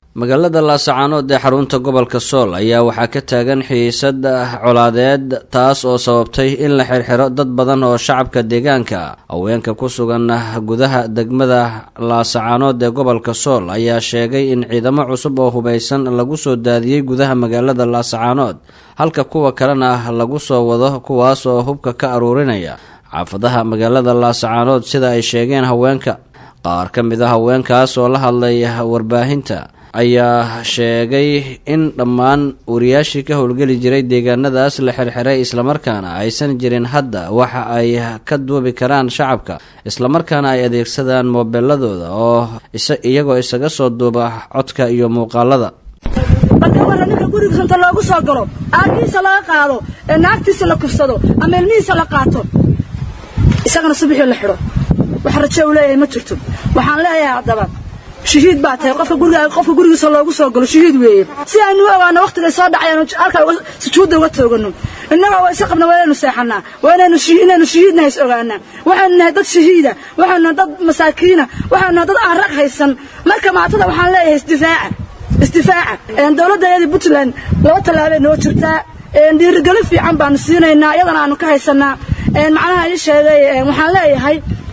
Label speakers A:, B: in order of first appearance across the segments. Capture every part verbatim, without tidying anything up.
A: magaalada Laascaanood ee xarunta gobolka Sool ayaa waxaa ka taagan xiisad colaadeed taas oo sababtay in la xirxiro dad badan oo shacabka deegaanka haweenka ku sugan gudaha degmada Laascaanood ee gobolka Sool ayaa sheegay in ciidamo cusub oo hubeysan lagu soo daadiyay gudaha magaalada Laascaanood halka kuwa kalena lagu soo wado kuwaas oo hubka ka aruurinaya xaafadaha magaalada Laascaanood sida ay sheegeen haweenka. qaar ka mid ah haweenkaas oo la hadlay warbaahinta ayaa sheegay in dhammaan wariyaashii ka howlgeli jiray deegaanadaas la xirxiray islamarkaana aysan jirin hadda waxa ay ka duubi karaan shacabka islamarkaana ay adeegsadaan moobeeladooda oo iyagoo isaga soo duuba codka iyo muuqaalada.
B: marka wara ninka gurigiisa inta loogu soo galo aagiisa laga qaado ee naagtiisa la kufsado ama ilmihiisa la qaato isagana subaxii la xiro waxa rajo u leeyahay ma jirto. waxaan leeyahay haddaba shahiid baa tahay qofka guriga qofka gurigiisa loogu soo galo shahiid weeye si aanu ogaano waqtiga soo dhacayaan halka sujuudda uga toogano innaga way saqabna waynu seexanaa waynu shiinaynu shiidna is ogaana waxaan nahay dad shahiida waxaan nahay dad masaakiina waxaan nahay dad aan rag haysan marka maatada waxaan leeyahay isdifaaca isdifaaca ee dawladda Puntland laba talaabay noo jirtaa ee dhiirigelin fiican baan siinaynaa iyadana aanu ka haysanaa ee macnaha ay sheegay waxaan leeyahay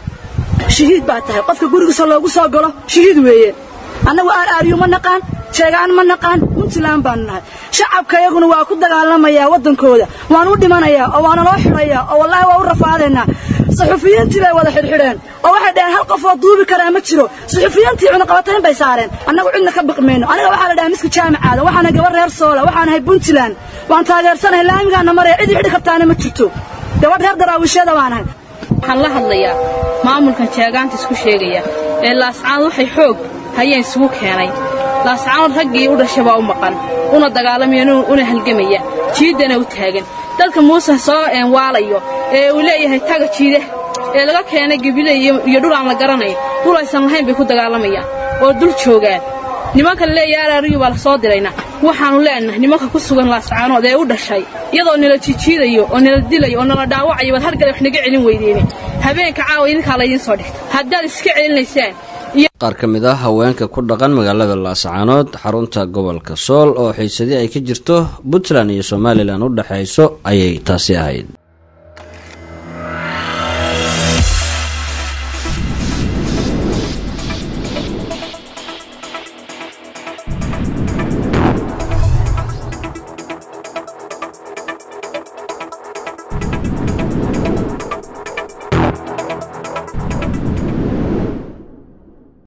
B: shahiid baa tahay qofka gurigiisa loogu soo galo shahiid weeye annagu aar aariyo ma naqaan sheegaan ma naqaan Puntland baan nahay shacabka iyaguna waa ku dagaalamaya wadankooda waan u dhimanayaa oo waan loo xirayaa oo wallahi waa u rafaadeynaa saxufiyiintii bay wada xirxireen oo waxa dheer hal qof oo duubi kara ma jiro saxufiyiintii cuna qabateen bay saareen annagu cidna ka baqmayno aniga waxa la dhahay miska jaamacada waxaan gabar reer Soola waxaan ahay Puntland waan taageersanahay laamigaana maray cid xidhi kartaana ma jirto gabadh reer Daraawishada waan ahay
C: waxaan la hadlayaa maamulkan jeegaanta isku sheegaya ee Laascaanood waxay xoog hayeen isugu keenay Laascaanood raggii u dhashay baa u maqan una dagaalamaya una halgamaya jiidana u taagan dadka Muuse soo een waalayo ee uu leeyahay taga jiide ee laga keenay gabilay iyo dhul aan la garanay dhul aysan lahayn bay ku dagaalamayaan oo dul joogaan nimanka leeyahay ariyo wala soo dirayna waxaanu leenahay nimanka ku sugan Laascaanood ee u dhashay iyadoo nila jiijiidayo oo nila dilayo oo nala dhaawacayo wad hargal wax naga celin weydiinay habeenka caawa idinka la idin soo dhigto haddaad iska celinaysaan.
A: qaar ka mid ah haweenka ku dhaqan magaalada Laascaanood xarunta gobolka Sool oo xiisadii ay ka jirto Puntland iyo Somaliland u dhaxayso ayay taasi ahayd.